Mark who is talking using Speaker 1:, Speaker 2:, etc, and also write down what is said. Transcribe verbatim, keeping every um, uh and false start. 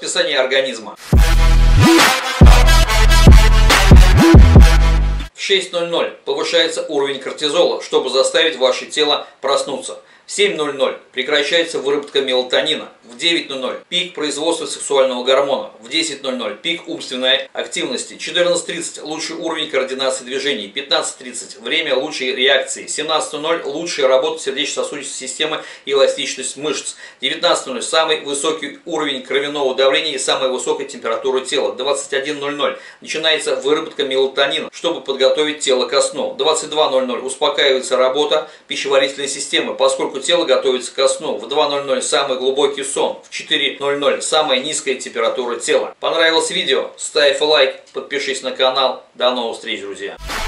Speaker 1: расписание организма. В шесть ноль ноль повышается уровень кортизола, чтобы заставить ваше тело проснуться. В семь ноль ноль прекращается выработка мелатонина. В девять ноль ноль пик производства сексуального гормона. В десять ноль ноль пик умственной активности. четырнадцать тридцать лучший уровень координации движений. пятнадцать тридцать время лучшей реакции. семнадцать ноль ноль лучшая работа сердечно-сосудистой системы и эластичность мышц. девятнадцать ноль ноль самый высокий уровень кровяного давления и самая высокая температура тела. двадцать один ноль ноль начинается выработка мелатонина, чтобы подготовить тело ко сну. двадцать два ноль ноль успокаивается работа пищеварительной системы, поскольку тело готовится ко сну. В два ноль ноль самый глубокий сон. В четыре ноль ноль самая низкая температура тела. Понравилось видео? Ставь лайк, подпишись на канал. До новых встреч, друзья!